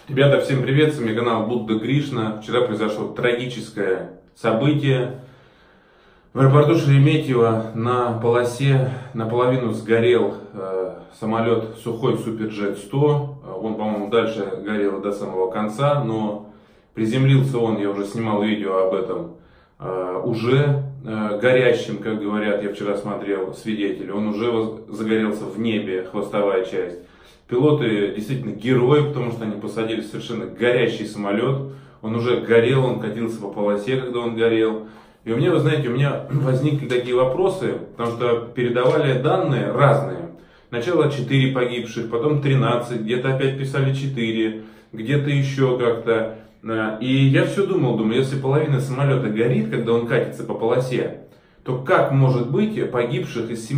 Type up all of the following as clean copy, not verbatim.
Ребята, всем привет, с вами канал Будда Кришна. Вчера произошло трагическое событие. В аэропорту Шереметьево на полосе наполовину сгорел самолет Сухой Суперджет-100. Он, по-моему, дальше горел до самого конца, но приземлился он, я уже снимал видео об этом, уже горящим, как говорят, я вчера смотрел свидетели, он уже загорелся в небе, хвостовая часть. Пилоты действительно герои, потому что они посадили совершенно горящий самолет. Он уже горел, он катился по полосе, когда он горел. И вы знаете, у меня возникли такие вопросы, потому что передавали данные разные. Сначала 4 погибших, потом 13, где-то опять писали 4, где-то еще как-то. И я все думал, если половина самолета горит, когда он катится по полосе, то как может быть погибших из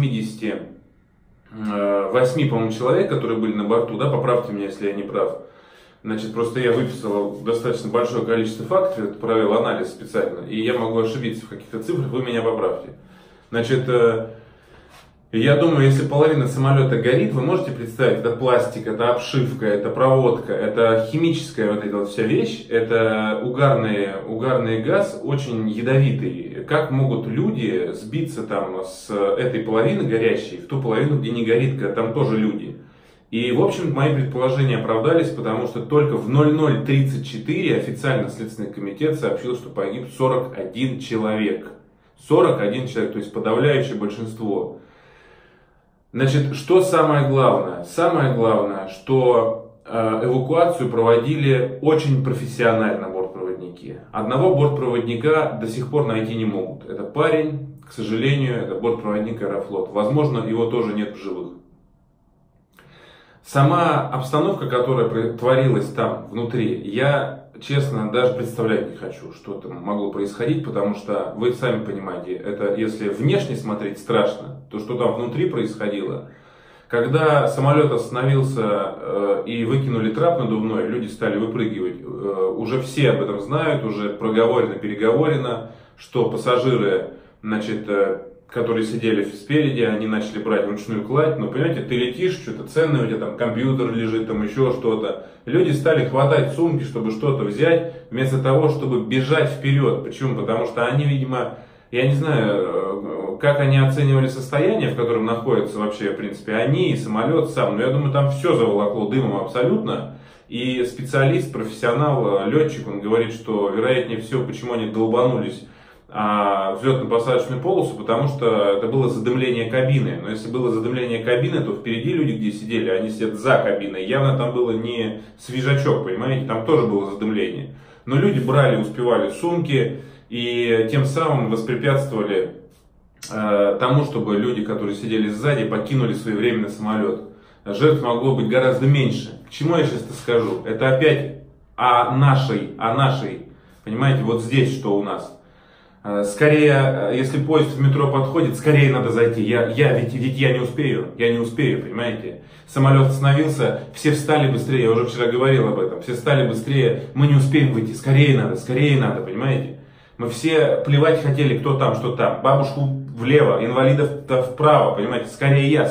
78, по-моему, человек, которые были на борту, да, поправьте меня, если я не прав. Значит, просто я выписал достаточно большое количество фактов, провел анализ специально, и я могу ошибиться в каких-то цифрах, вы меня поправьте. Значит, я думаю, если половина самолета горит, вы можете представить, это пластик, это обшивка, это проводка, это химическая вот эта вот вся вещь, это угарный газ, очень ядовитый. Как могут люди сбиться там с этой половины горящей в ту половину, где не горит, когда там тоже люди? И, в общем, мои предположения оправдались, потому что только в 00:34 официально Следственный комитет сообщил, что погиб 41 человек. 41 человек, то есть подавляющее большинство. Значит, что самое главное? Самое главное, что эвакуацию проводили очень профессионально бортпроводники. Одного бортпроводника до сих пор найти не могут. Это парень, к сожалению, это бортпроводник Аэрофлот. Возможно, его тоже нет в живых. Сама обстановка, которая творилась там внутри, я, честно, даже представлять не хочу, что там могло происходить, потому что вы сами понимаете, это если внешне смотреть страшно, то что там внутри происходило. Когда самолет остановился и выкинули трап надувной, люди стали выпрыгивать, уже все об этом знают, уже проговорено, переговорено, что пассажиры, значит, которые сидели спереди, они начали брать ручную кладь, но понимаете, ты летишь, что-то ценное, у тебя там компьютер лежит, там еще что-то. Люди стали хватать сумки, чтобы что-то взять, вместо того, чтобы бежать вперед. Почему? Потому что они, видимо, я не знаю, как они оценивали состояние, в котором находятся вообще, в принципе, они и самолет сам, но я думаю, там все заволокло дымом абсолютно. И специалист, профессионал, летчик, он говорит, что вероятнее всего, почему они долбанулись взлетно-посадочную полосу, потому что это было задымление кабины. Но если было задымление кабины, то впереди люди, где сидели, они сидят за кабиной. Явно там было не свежачок, понимаете, там тоже было задымление. Но люди брали, успевали сумки и тем самым воспрепятствовали тому, чтобы люди, которые сидели сзади, покинули своевременно самолет. Жертв могло быть гораздо меньше. К чему я сейчас это скажу? Это опять о нашей, понимаете, вот здесь что у нас. Скорее, если поезд в метро подходит, скорее надо зайти. Ведь я не успею, понимаете. Самолет остановился, все встали быстрее, я уже вчера говорил об этом. Все встали быстрее, мы не успеем выйти, скорее надо, понимаете. Мы все плевать хотели, кто там, что там. Бабушку влево, инвалидов-то вправо, понимаете. Скорее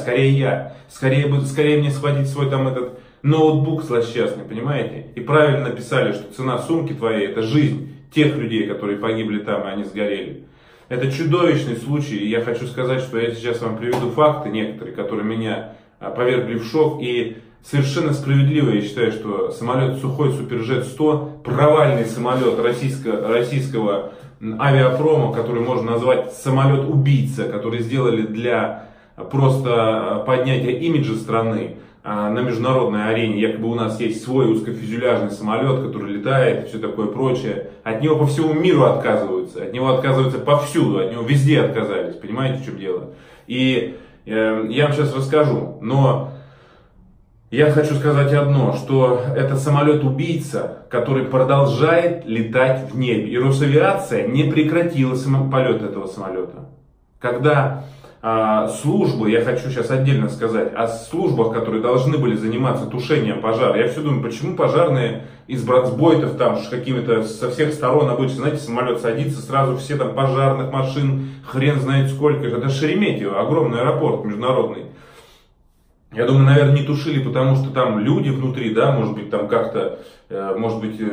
мне схватить свой там этот ноутбук злосчастный, понимаете. И правильно написали, что цена сумки твоей это жизнь тех людей, которые погибли там, и они сгорели. Это чудовищный случай, и я хочу сказать, что я сейчас вам приведу факты некоторые, которые меня повергли в шок, и совершенно справедливо я считаю, что самолет Сухой Суперджет-100, провальный самолет российского авиапрома, который можно назвать самолет-убийца, который сделали для просто поднятия имиджа страны, на международной арене, якобы у нас есть свой узкофюзеляжный самолет, который летает и все такое прочее. От него по всему миру отказываются, повсюду, от него везде отказались, понимаете, в чем дело. И я вам сейчас расскажу, но я хочу сказать одно, что это самолет-убийца, который продолжает летать в небе. И Росавиация не прекратила полет этого самолета. Когда службы, я хочу сейчас отдельно сказать о службах, которые должны были заниматься тушением пожара. Я все думаю, почему пожарные из братсбойтов там какими-то со всех сторон обычно, знаете, самолет садится, сразу все там пожарных машин, хрен знает сколько. Это Шереметьево, огромный аэропорт международный. Я думаю, наверное, не тушили, потому что там люди внутри, да, может быть, там как-то, может быть,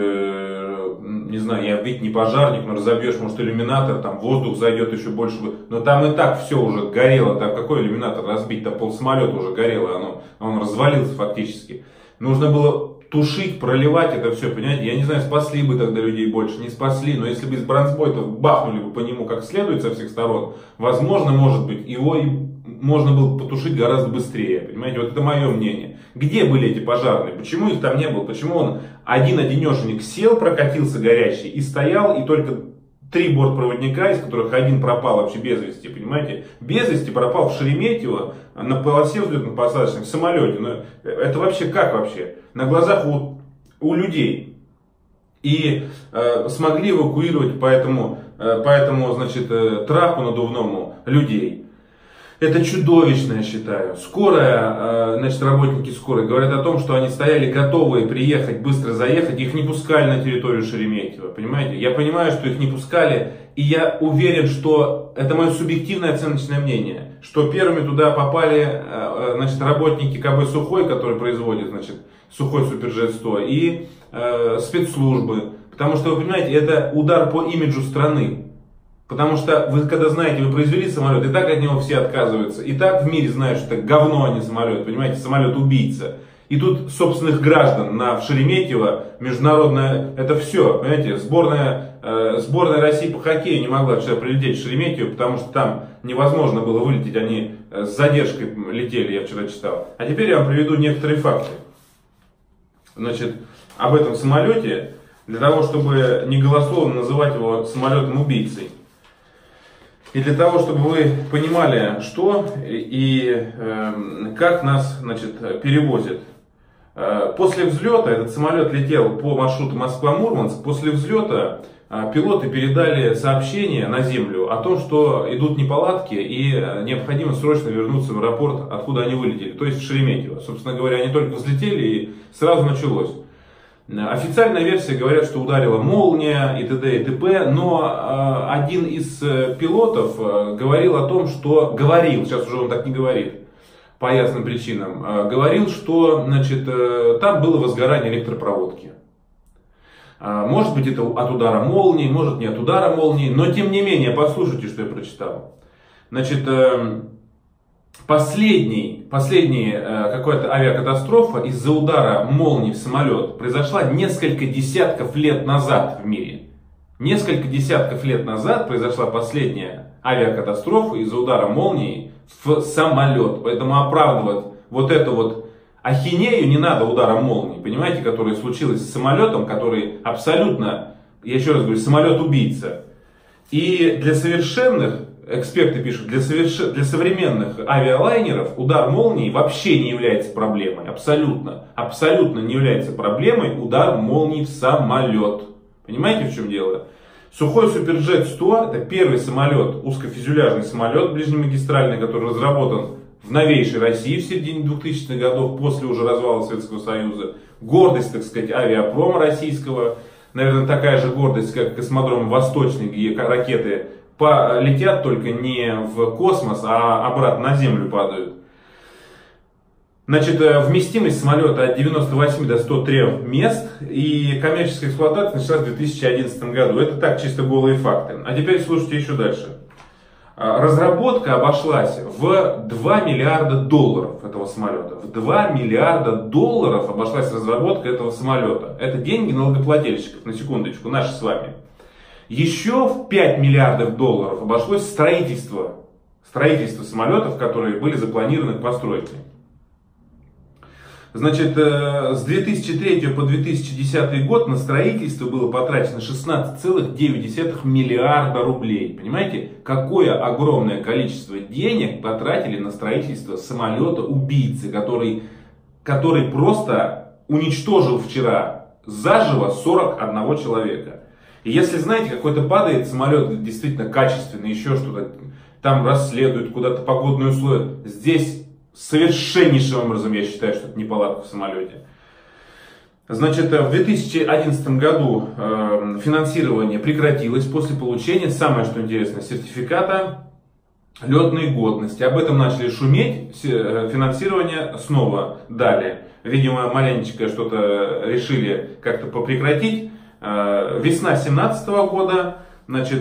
не знаю, я ведь не пожарник, но разобьешь, может, иллюминатор, там воздух зайдет еще больше. Но там и так все уже горело, там какой иллюминатор разбить, там полсамолета уже горело, он развалился фактически. Нужно было тушить, проливать это все, понимаете? Я не знаю, спасли бы тогда людей больше, не спасли, но если бы из бронзбойтов бахнули бы по нему как следует со всех сторон, возможно, может быть, его и можно было потушить гораздо быстрее, понимаете? Вот это мое мнение. Где были эти пожарные? Почему их там не было? Почему он один-одинешенек сел, прокатился горящий и стоял, и только 3 бортпроводника, из которых один пропал вообще без вести, понимаете? Без вести пропал в Шереметьево на полосе взлетно-посадочной в самолете. Но это вообще как вообще? На глазах у людей. И смогли эвакуировать по этому значит, трапу надувному людей. Это чудовищно, я считаю. Скорая, значит, работники скорой говорят о том, что они стояли готовые приехать, быстро заехать, их не пускали на территорию Шереметьево, понимаете? Я понимаю, что их не пускали, и я уверен, что это мое субъективное оценочное мнение, что первыми туда попали, значит, работники КБ «Сухой», который производит, значит, «Сухой Суперджет-100», и спецслужбы, потому что, вы понимаете, это удар по имиджу страны. Потому что вы, когда знаете, вы произвели самолет, и так от него все отказываются. И так в мире знают, что это говно, а не самолет. Понимаете, самолет-убийца. И тут собственных граждан в Шереметьево, международная, это все. Понимаете, сборная России по хоккею не могла вчера прилететь в Шереметьево, потому что там невозможно было вылететь. Они с задержкой летели, я вчера читал. А теперь я вам приведу некоторые факты. Значит, об этом самолете, для того, чтобы не голословно называть его самолетом-убийцей. И для того, чтобы вы понимали, что и как нас, значит, перевозят. После взлета, этот самолет летел по маршруту Москва-Мурманск, после взлета пилоты передали сообщение на землю о том, что идут неполадки и необходимо срочно вернуться в аэропорт, откуда они вылетели, то есть в Шереметьево. Собственно говоря, они только взлетели и сразу началось. Официальная версия говорят, что ударила молния и т.д. и т.п. Но один из пилотов говорил о том, что сейчас уже он так не говорит, по ясным причинам, говорил, что, значит, там было возгорание электропроводки. Может быть, это от удара молнии, может не от удара молнии, но тем не менее, послушайте, что я прочитал. Значит, последняя какая-то авиакатастрофа из-за удара молнии в самолет произошла несколько десятков лет назад в мире. Несколько десятков лет назад произошла последняя авиакатастрофа из-за удара молнии в самолет. Поэтому оправдывать вот эту вот ахинею не надо, удара молнии, понимаете, которая случилась с самолетом, который абсолютно, я еще раз говорю, самолет-убийца. И для совершенных, эксперты пишут, для современных авиалайнеров удар молнии вообще не является проблемой. Абсолютно не является проблемой удар молнии в самолет. Понимаете, в чем дело? Сухой Суперджет-100 это первый самолет, узкофюзеляжный самолет ближнемагистральный, который разработан в новейшей России в середине 2000-х годов, после уже развала Советского Союза. Гордость, так сказать, авиапрома российского. Наверное, такая же гордость, как космодром Восточный, где ракеты летят только не в космос, а обратно на Землю падают. Значит, вместимость самолета от 98 до 103 мест, и коммерческая эксплуатация началась в 2011 году. Это так, чисто голые факты. А теперь слушайте еще дальше. Разработка обошлась в 2 миллиарда долларов этого самолета. В 2 миллиарда долларов обошлась разработка этого самолета. Это деньги налогоплательщиков, на секундочку, наши с вами. Еще в 5 миллиардов долларов обошлось строительство самолетов, которые были запланированы к постройке. Значит, с 2003 по 2010 год на строительство было потрачено 16,9 миллиарда рублей. Понимаете, какое огромное количество денег потратили на строительство самолета-убийцы, который просто уничтожил вчера заживо 41 человека. И если, знаете, какой-то падает самолет действительно качественный, еще что-то, там расследуют куда-то погодные условия, здесь совершеннейшим образом я считаю, что это неполадка в самолете. Значит, в 2011 году финансирование прекратилось после получения, самое что интересно, сертификата летной годности. Об этом начали шуметь, финансирование снова дали. Видимо, маленечко что-то решили как-то попрекратить. Весна 2017 года, значит,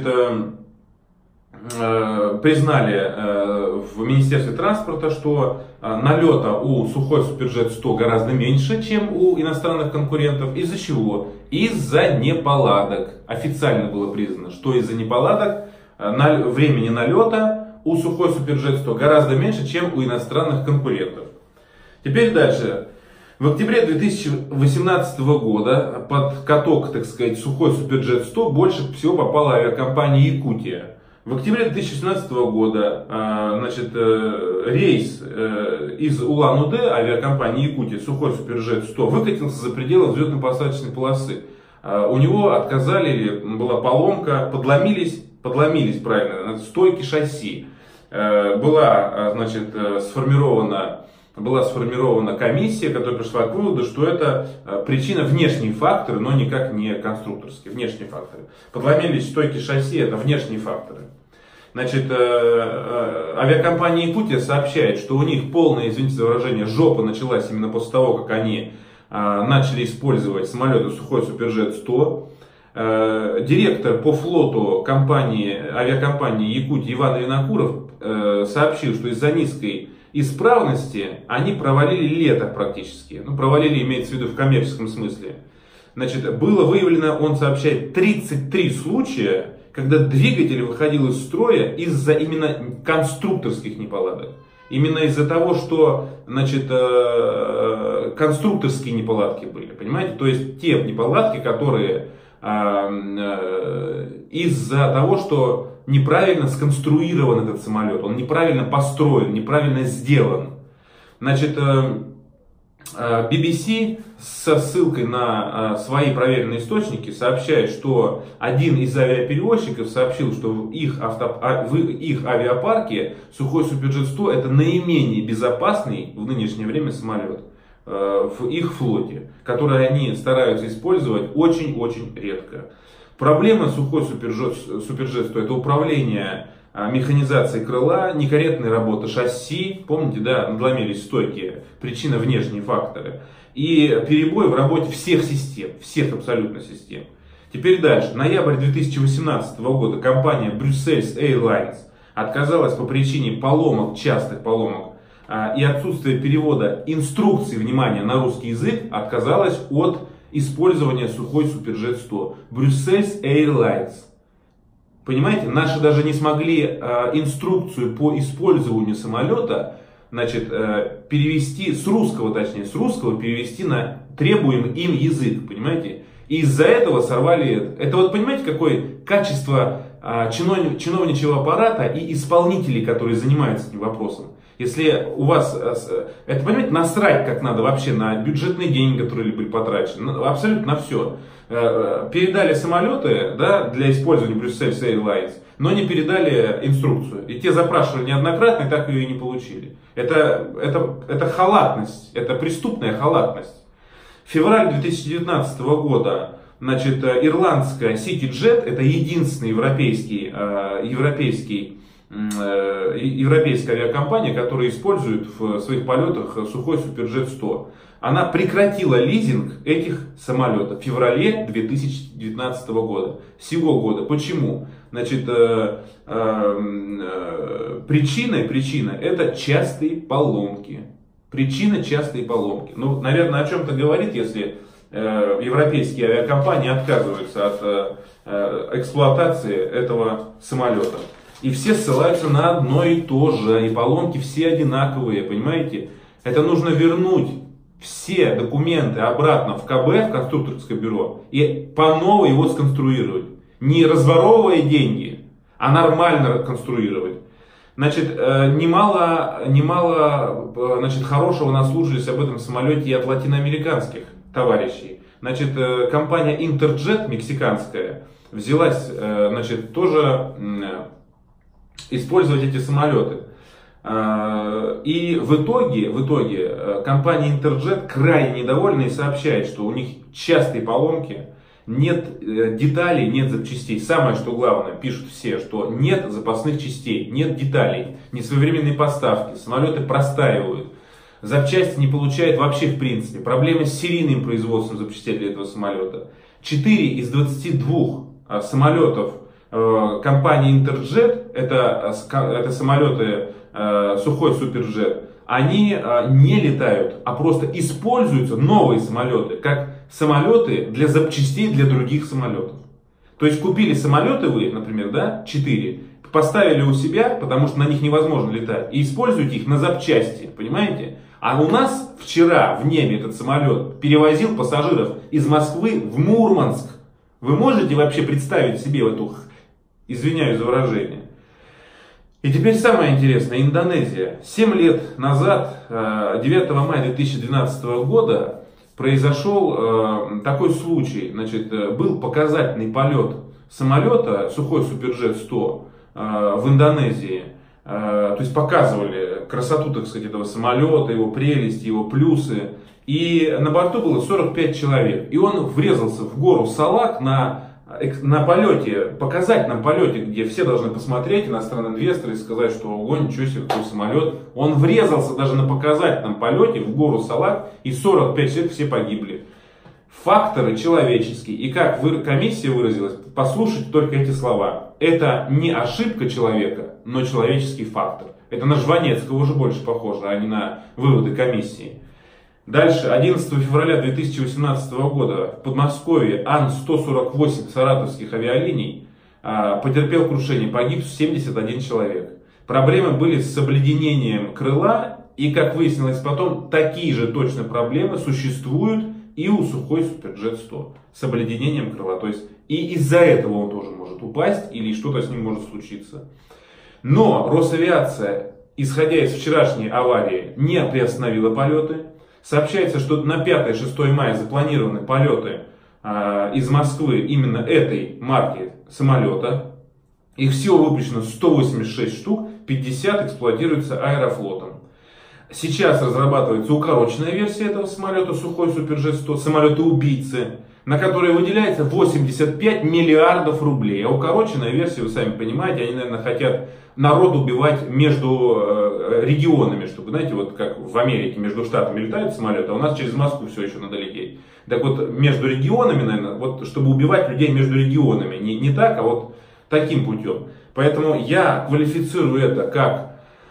признали в Министерстве транспорта, что налета у Сухой Суперджет 100 гораздо меньше, чем у иностранных конкурентов. Из-за чего? Из-за неполадок. Официально было признано, что из-за неполадок времени налета у Сухой Суперджет 100 гораздо меньше, чем у иностранных конкурентов. Теперь дальше. В октябре 2018 года под каток, так сказать, Сухой Суперджет 100 больше всего попала авиакомпания «Якутия». В октябре 2017 года значит, рейс из Улан-Удэ авиакомпании «Якутия» Сухой Суперджет 100 выкатился за пределы взлетно-посадочной полосы. У него отказали, была поломка, подломились правильно, стойки шасси. Была, значит, сформирована комиссия, которая пришла к выводу, что это причина внешние факторы, но никак не конструкторские, внешние факторы. Подломились стойки шасси, это внешние факторы. Значит, авиакомпания «Якутия» сообщает, что у них полная, извините за выражение, жопа началась именно после того, как они начали использовать самолеты Сухой Суперджет 100. Директор по флоту авиакомпании «Якутия» Иван Винокуров сообщил, что из-за низкой исправности они провалили лето практически. Ну, провалили, имеется в виду в коммерческом смысле. Значит, было выявлено, он сообщает, 33 случая, когда двигатель выходил из строя из-за именно конструкторских неполадок. Именно из-за того, что, значит, конструкторские неполадки были, понимаете? То есть те неполадки, которые из-за того, что неправильно сконструирован этот самолет, он неправильно построен, неправильно сделан. Значит, BBC со ссылкой на свои проверенные источники сообщает, что один из авиаперевозчиков сообщил, что в их авиапарке Сухой Суперджет 100 это наименее безопасный в нынешнее время самолет в их флоте, который они стараются использовать очень-очень редко. Проблема Сухой Суперджет 100 это управление механизацией крыла, некорректная работа шасси, помните, да, надломились стойки, причина внешние факторы, и перебой в работе всех систем, всех абсолютно систем. Теперь дальше. Ноябрь 2018 года компания Brussels Airlines отказалась по причине поломок, частых поломок и отсутствия перевода инструкций, внимания, на русский язык, отказалась от использования Сухой Суперджет 100. Brussels Airlines. Понимаете, наши даже не смогли инструкцию по использованию самолета, значит, перевести с русского перевести на требуемый им язык, понимаете? И из-за этого сорвали. Это вот понимаете, какое качество чиновничьего аппарата и исполнителей, которые занимаются этим вопросом. Если у вас, это, понимаете, насрать как надо вообще на бюджетные деньги, которые были потрачены, абсолютно на все. Передали самолеты, да, для использования Brussels Airlines, но не передали инструкцию. И те запрашивали неоднократно, и так ее и не получили. Это халатность, это преступная халатность. Февраль 2019 года, значит, ирландская CityJet, это единственный европейская авиакомпания, которая использует в своих полетах Сухой Суперджет 100. Она прекратила лизинг этих самолетов в феврале 2019 года. Сего года. Почему? Значит, причина это частые поломки. Причина частые поломки. Ну, наверное, о чем-то говорит, если европейские авиакомпании отказываются от эксплуатации этого самолета. И все ссылаются на одно и то же. И поломки все одинаковые, понимаете? Это нужно вернуть все документы обратно в КБ, в конструкторское бюро, и по новой его сконструировать. Не разворовывая деньги, а нормально конструировать. Значит, немало значит, хорошего наслушались об этом самолете и от латиноамериканских товарищей. Значит, компания Interjet мексиканская взялась, значит, тоже использовать эти самолеты. И в итоге компания Interjet крайне недовольна и сообщает, что у них частые поломки. нет деталей, нет запчастей. Самое, что главное, пишут все, что нет запасных частей, нет деталей, несвоевременные поставки, самолеты простаивают, запчасти не получают вообще в принципе, проблемы с серийным производством запчастей для этого самолета. 4 из 22 самолетов компании Интерджет, это самолеты Сухой Суперджет, они не летают, а просто используются новые самолеты, как самолеты для запчастей для других самолетов. То есть купили самолеты вы, например, да, 4, поставили у себя, потому что на них невозможно летать, и используете их на запчасти, понимаете? А у нас вчера в небе этот самолет перевозил пассажиров из Москвы в Мурманск. Вы можете вообще представить себе эту, извиняюсь за выражение? И теперь самое интересное, Индонезия. 7 лет назад, 9 мая 2012 года, произошел такой случай. Значит, был показательный полет самолета Сухой Суперджет 100 в Индонезии. То есть показывали красоту, так сказать, этого самолета, его прелести, его плюсы. И на борту было 45 человек. И он врезался в гору Салак на полете, показательном полете, где все должны посмотреть, иностранные инвесторы, и сказать, что ого, ничего себе, какой самолет. Он врезался даже на показательном полете в гору Салак, и 45 человек все погибли. Факторы человеческие. И как комиссия выразилась, послушайте только эти слова. Это не ошибка человека, но человеческий фактор. Это на Жванецкого уже больше похоже, а не на выводы комиссии. Дальше, 11 февраля 2018 года в Подмосковье Ан-148 саратовских авиалиний потерпел крушение, погиб 71 человек. Проблемы были с обледенением крыла, и, как выяснилось потом, такие же точно проблемы существуют и у Сухой Суперджет 100 с обледенением крыла. То есть и из-за этого он тоже может упасть или что-то с ним может случиться. Но Росавиация, исходя из вчерашней аварии, не приостановила полеты. Сообщается, что на 5-6 мая запланированы полеты из Москвы именно этой марки самолета. Их всего выпущено 186 штук, 50 эксплуатируется Аэрофлотом. Сейчас разрабатывается укороченная версия этого самолета Сухой Суперджет 100, самолета-убийцы, на который выделяется 85 миллиардов рублей. А укороченная версия, вы сами понимаете, они, наверное, хотят народ убивать между регионами, чтобы, знаете, вот как в Америке между штатами летают самолеты, а у нас через Москву все еще надо лететь. Так вот, между регионами, наверное, вот, чтобы убивать людей между регионами, не так, а вот таким путем. Поэтому я квалифицирую это как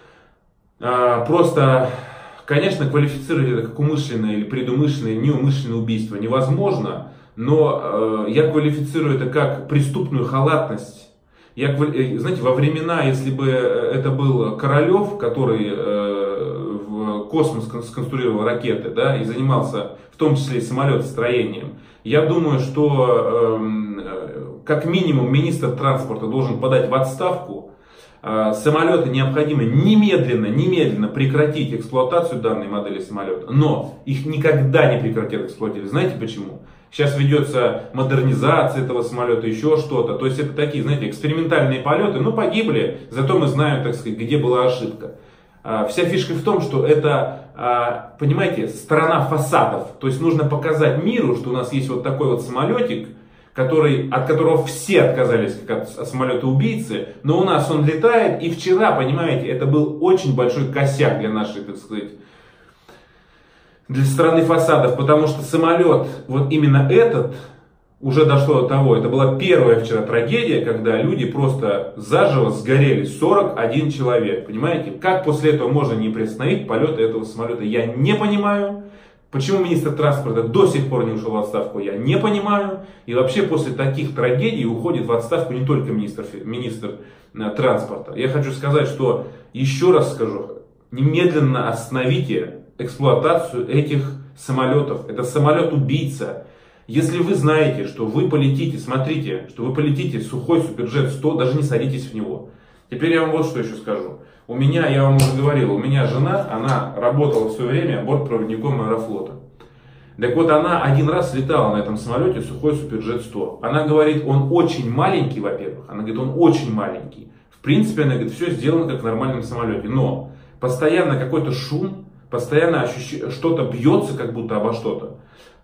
просто, конечно, квалифицировать это как умышленное или предумышленное, неумышленное убийство невозможно, но я квалифицирую это как преступную халатность. Знаете, во времена, если бы это был Королев, который в космос сконструировал ракеты, да, и занимался в том числе и самолетостроением, я думаю, что как минимум министр транспорта должен подать в отставку. Самолеты необходимо немедленно прекратить эксплуатацию данной модели самолета. Но их никогда не прекратят эксплуатировать. Знаете почему? Сейчас ведется модернизация этого самолета, еще что-то. То есть это такие, знаете, экспериментальные полеты. Ну, погибли, зато мы знаем, так сказать, где была ошибка. Вся фишка в том, что это, понимаете, сторона фасадов. То есть нужно показать миру, что у нас есть вот такой вот самолетик, от которого все отказались, как от самолета-убийцы, но у нас он летает, и вчера, понимаете, это был очень большой косяк для нашей, так сказать, для стороны фасадов, потому что самолет, вот именно этот, уже дошло до того, это была первая вчера трагедия, когда люди просто заживо сгорели, 41 человек, понимаете, как после этого можно не приостановить полеты этого самолета, я не понимаю. Почему министр транспорта до сих пор не ушел в отставку, я не понимаю. И вообще после таких трагедий уходит в отставку не только министр транспорта. Я хочу сказать, что, еще раз скажу, немедленно остановите эксплуатацию этих самолетов. Это самолет-убийца. Если вы знаете, что вы полетите, смотрите, что вы полетите Сухой Суперджет 100, даже не садитесь в него. Теперь я вам вот что еще скажу. Я вам уже говорил, у меня жена, она работала в свое время бортпроводником Аэрофлота. Так вот, она один раз летала на этом самолете Сухой Суперджет 100. Она говорит, он очень маленький, во-первых. Она говорит, он очень маленький. В принципе, она говорит, все сделано как в нормальном самолете. Но постоянно какой-то шум, постоянно что-то бьется как будто обо что-то.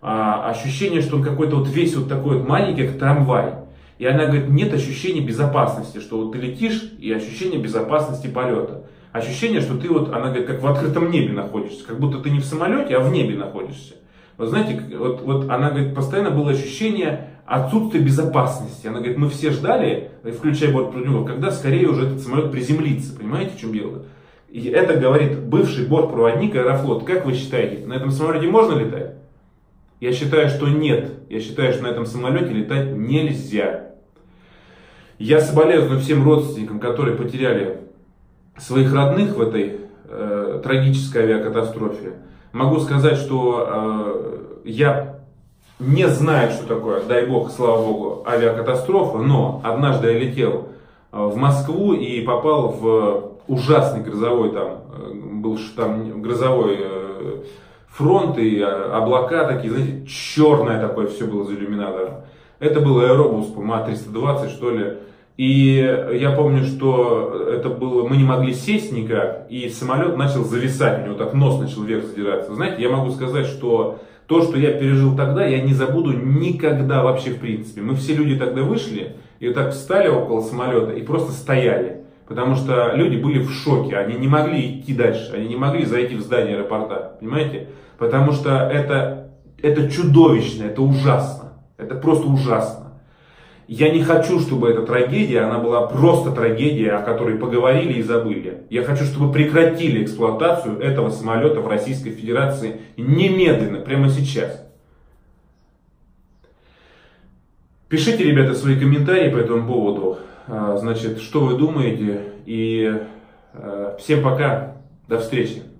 ощущение, что он какой-то вот весь вот такой вот маленький, как трамвай. И она говорит, нет ощущения безопасности, что вот ты летишь, и ощущение безопасности полета. Ощущение, что ты вот, она говорит, как в открытом небе находишься, как будто ты не в самолете, а в небе находишься. Вот знаете, вот она говорит, постоянно было ощущение отсутствия безопасности. Она говорит, мы все ждали, включая бортпроводников, когда скорее уже этот самолет приземлится. Понимаете, в чем дело? И это говорит бывший бортпроводник Аэрофлот. Как вы считаете, на этом самолете можно летать? Я считаю, что нет. Я считаю, что на этом самолете летать нельзя. Я соболезную всем родственникам, которые потеряли своих родных в этой трагической авиакатастрофе. Могу сказать, что я не знаю, что такое, дай бог, слава богу, авиакатастрофа, но однажды я летел в Москву и попал в ужасный грозовой, там был там грозовой фронт и облака такие, знаете, черное такое все было за иллюминатором. Это был аэробус, по-моему, А320, что ли. И я помню, что это было, мы не могли сесть никак, и самолет начал зависать, у него так нос начал вверх задираться. Вы знаете, я могу сказать, что то, что я пережил тогда, я не забуду никогда вообще в принципе. Мы все люди тогда вышли, и вот так встали около самолета и просто стояли. Потому что люди были в шоке, они не могли идти дальше, они не могли зайти в здание аэропорта, понимаете? Потому что это чудовищно, это ужасно, это просто ужасно. Я не хочу, чтобы эта трагедия, она была просто трагедия, о которой поговорили и забыли. Я хочу, чтобы прекратили эксплуатацию этого самолета в Российской Федерации немедленно, прямо сейчас. Пишите, ребята, свои комментарии по этому поводу. Значит, что вы думаете. И всем пока. До встречи.